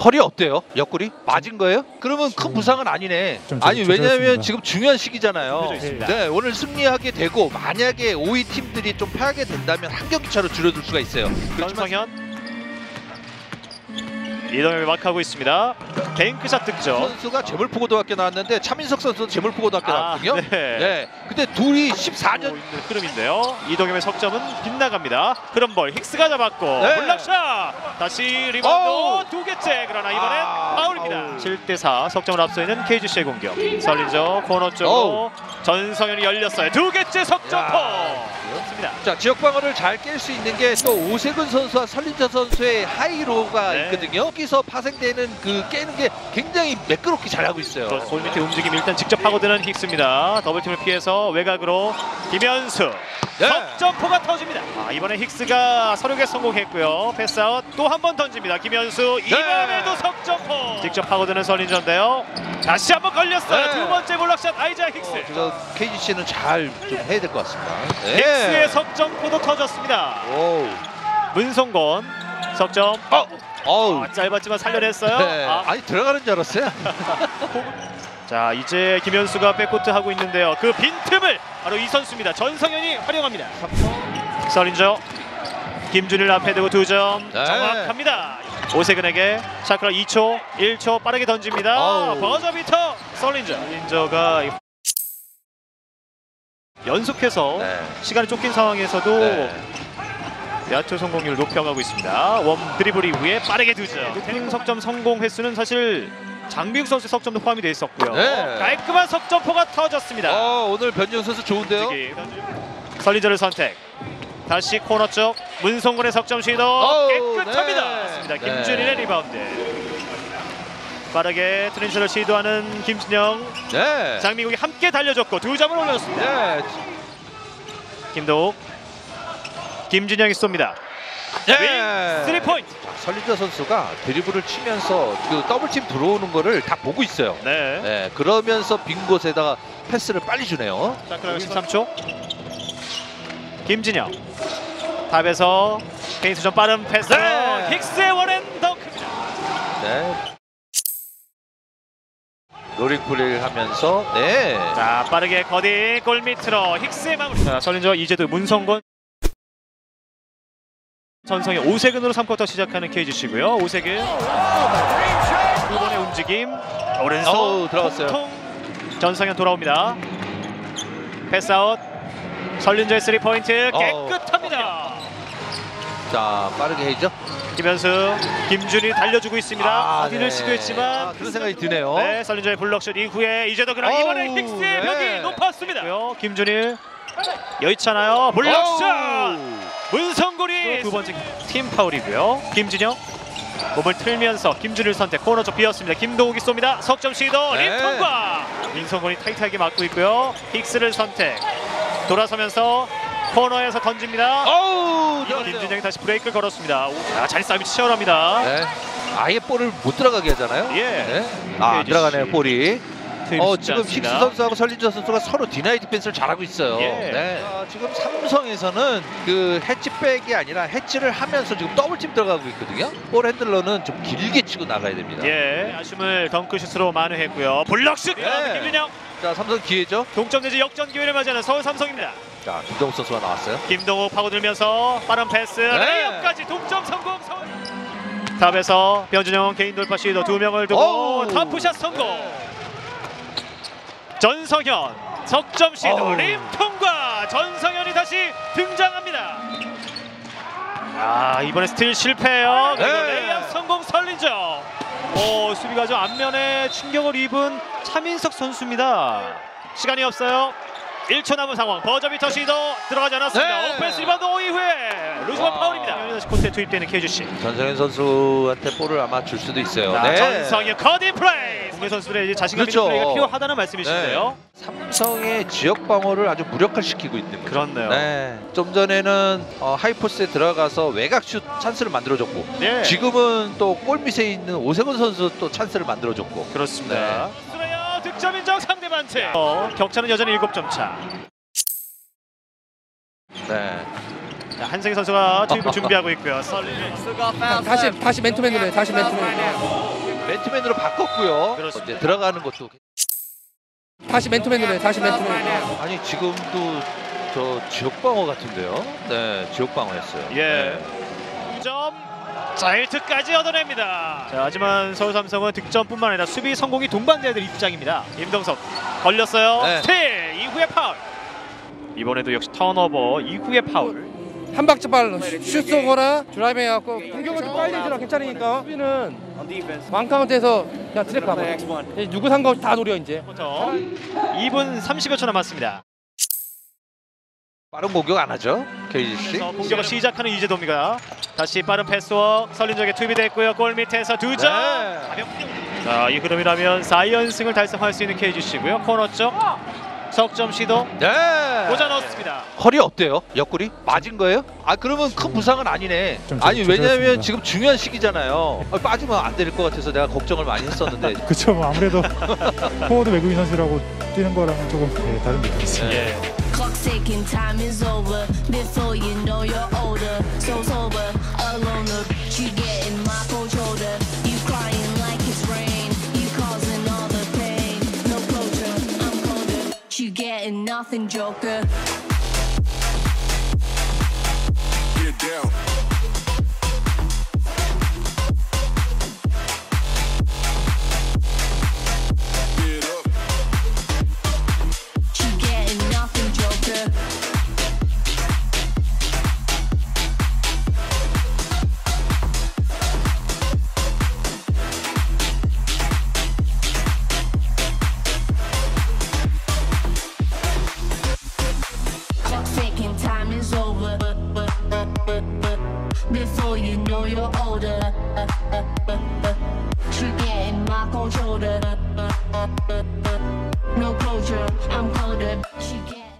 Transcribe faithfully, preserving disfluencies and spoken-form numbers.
허리 어때요? 옆구리? 맞은 거예요? 그러면 큰 부상은 아니네. 아니 왜냐면 지금 중요한 시기잖아요. 네, 오늘 승리하게 되고 만약에 오 위 팀들이 좀 패하게 된다면 한 경기 차로 줄여들 수가 있어요. 전성현 이동엽이 막하고 있습니다. 뱅크샷 득점. 선수가 재물포고등학교 나왔는데 차민석 선수도 재물포고등학교 아, 나왔거든요. 네. 네. 근데 둘이 십사 년 있는 흐름인데요. 이동엽의 석점은 빗나갑니다. 크럼볼 힉스가 잡았고 네. 블락샷 다시 리바운드 두 개째. 그러나 이번엔 아, 파울입니다. 칠 대 사 석점을 앞서 있는 케이지씨의 공격. 설린저 코너 쪽으로 전성현이 열렸어요. 두 개째 석점포. 그렇습니다. 자, 지역 방어를 잘 깰 수 있는 게 또 오세근 선수와 설린저 선수의 하이로가 네. 있거든요. 여기서 파생되는 그 깨는 게 굉장히 매끄럽게 잘하고 있어요. 골 밑에 움직임 일단 직접 파고드는 힉스입니다. 더블팀을 피해서 외곽으로 김현수. 네. 석점포가 터집니다. 아, 이번에 힉스가 서력에 성공했고요. 패스아웃 또 한 번 던집니다. 김현수 이번에도 네. 석점포. 직접 파고드는 설린저인데요. 다시 한번 걸렸어요. 네. 두 번째 블락샷 아이자 힉스. 어, 케이지씨는 잘 좀 해야 될 것 같습니다. 네. 힉스의 석점포도 터졌습니다. 오. 문성곤 석점. 어. 어우. 아, 짧았지만 살려냈어요. 네. 아. 아니 들어가는 줄 알았어요. 자, 이제 김현수가 백코트 하고 있는데요. 그 빈틈을 바로 이 선수입니다. 전성현이 활용합니다. 설린저 김준일 앞에 두고 두 점. 네. 정확합니다. 오세근에게 샤크라 이 초 일 초 빠르게 던집니다. 어우. 버저비터 설린저. 설린저가 연속해서 네. 시간이 쫓긴 상황에서도 네. 야투 성공률을 높여가고 있습니다. 원 드리블 이후에 빠르게 두 점. 높은 석점 성공 횟수는 사실 장비욱 선수의 석점도 포함이 되어 있었고요. 네. 깔끔한 석점포가 터졌습니다. 어, 오늘 변지훈 선수 좋은데요. 설린저를 선택. 다시 코너 쪽 문성곤의 석점 시도 어우, 깨끗합니다. 네. 김준일의 네. 리바운드. 빠르게 트렌치를 시도하는 김진영. 네. 장민국이 함께 달려줬고 두 점을 올렸습니다. 네. 김도욱. 김진영이 쏩니다. 네. 쓰리 포인트. 설린저 선수가 드리블을 치면서 그 더블팀 들어오는 거를 다 보고 있어요. 네. 네. 그러면서 빈 곳에다가 패스를 빨리 주네요. 자, 그럼 십삼 초. 김진영. 탑에서 페이스 좀 빠른 패스. 네. 힉스의 원앤 덩크입니다. 네. 로링 플레이를 하면서 네. 자, 빠르게 거디 골 밑으로 힉스의 마무리. 자, 설린저 이제도 문성곤. 전성이 오세근으로 삼 쿼터 시작하는 케이지씨고요. 오세근 두 번의 움직임 오른손 어우, 들어갔어요. 통통. 전성현 돌아옵니다. 패스아웃. 설린저의 쓰리 포인트 깨끗합니다. 자, 빠르게 해야죠. 김현수, 김준이 달려주고 있습니다. 아, 어디를 네. 시도했지만 아, 그런 생각이 드네요. 네, 설린저의 블럭슛 이후에 이제도 그럼 어우, 이번에 힉스의 벽이 네. 높았습니다. 김준일 여의치않아요. 블럭슛. 문성곤이 두 번째 팀 파울이고요. 김진영 몸을 틀면서 김준일 선택. 코너 쪽 비었습니다. 김동욱이 쏩니다. 석점 시도 네. 림 통과. 민성곤이 타이트하게 막고 있고요. 힉스를 선택. 돌아서면서 코너에서 던집니다. 어우, 김진영이 다시 브레이크를 걸었습니다. 아, 자리 싸움이 치열합니다. 네. 아예 볼을 못 들어가게 하잖아요. 예. 네. 아, 안 들어가네요, 볼이. 어, 지금 힉스 않습니다. 선수하고 설린저 선수가 서로 디나이 디펜스를 잘하고 있어요. 예. 네. 아, 지금 삼성에서는 그 해치백이 아니라 해치를 하면서 지금 더블팀 들어가고 있거든요. 볼 핸들러는 좀 길게 치고 나가야 됩니다. 예, 아쉬움을 덩크슛으로 만회했고요. 블럭슛! 예. 김준영 자, 삼성 기회죠. 동점 내지 역전 기회를 맞이하는 서울 삼성입니다. 자, 김동욱 선수가 나왔어요. 김동욱 파고들면서 빠른 패스, 네. 레이업까지 동점 성공. 서울. 탑에서 변준영 개인 돌파 시도 두 명을 두고 어우. 탑푸샷 성공. 네. 전성현 석점 시도 어우. 림 통과. 전성현이 다시 등장합니다. 아, 이번에 스틸 실패해요. 그리고 네. 레이업 성공. 설린저. 오, 수비가 좀 앞면에 충격을 입은 차민석 선수입니다. 시간이 없어요. 일 초 남은 상황. 버저비터 시도 들어가지 않았습니다. 네. 오펜스 리바운드 이후에 루즈볼 파울입니다. 다시 코트에 투입되는 케이지씨. 전성현 선수한테 볼을 아마 줄 수도 있어요. 자, 네. 전성현 커디 플레이. 국내 선수들의 이제 자신감 있는 그렇죠. 플레이가 필요하다는 말씀이신데요. 네. 삼성의 지역 방어를 아주 무력화시키고 있는 거죠. 그렇네요. 네. 좀 전에는 어, 하이포스에 들어가서 외곽슛 찬스를 만들어줬고 네. 지금은 또 골밑에 있는 오세근 선수 또 찬스를 만들어줬고. 그렇습니다. 네. 득점 인정 상대 반칙. 어, 격차는 여전히 일곱 점 차. 네. 자, 한승희 선수가 투입을 준비하고 있고요. 다시 다시 맨투맨으로 해. 다시 맨투맨. 맨투맨으로 바꿨고요. 그렇습니다. 이제 들어가는 것도 다시 맨투맨으로 해. 다시 맨투맨. 아니 지금도 저 지역 방어 같은데요. 네, 지역 방어했어요. 예. 네. 점 자일트까지 얻어냅니다. 자, 하지만 서울 삼성은 득점뿐만 아니라 수비 성공이 동반돼야 될 입장입니다. 임동석 걸렸어요. 네. 스틸 이후에 파울. 이번에도 역시 턴오버 이후에 파울. 한 박자 빨라. 슛 쏘거나 드라이빙 해갖고 공격을 좀 빨리 들어 괜찮으니까. 수비는 완카운트에서 그냥 트랙 가봐. 누구 상관없이 다 노려 이제. 이 분 삼십여 초 남았습니다. 빠른 공격 안 하죠, 케이지씨. 그래서 공격을 시작하는 이재도입니다. 다시 빠른 패스워 설린적에 투입됐고요. 골 밑에서 두 점. 네. 가볍게. 자, 이 흐름이라면 사 연승을 달성할 수 있는 케이지씨고요. 코너 쪽 석점 시도 네. 꽂아 넣었습니다. 허리 어때요? 옆구리 맞은 거예요? 아 그러면 큰 부상은 아니네. 좀 아니 조- 왜냐면 조절했습니다. 지금 중요한 시기잖아요. 아, 빠지면 안 될 것 같아서 내가 걱정을 많이 했었는데. 그쵸, 뭐 아무래도 포워드 외국인 선수라고 뛰는 거랑은 조금 네, 다른 느낌이 있어요. 예. Clock ticking, time is over. Before you know you're older, so sober, alone. You get in my cold shoulder. You crying like it's rain. You causing all the pain. No closure, I'm colder. You getting nothing, Joker. Get down. Get up. You getting nothing, Joker. Clock ticking, time is over. Before you know you're older. You getting my cold shoulder. No closure, I'm colder. She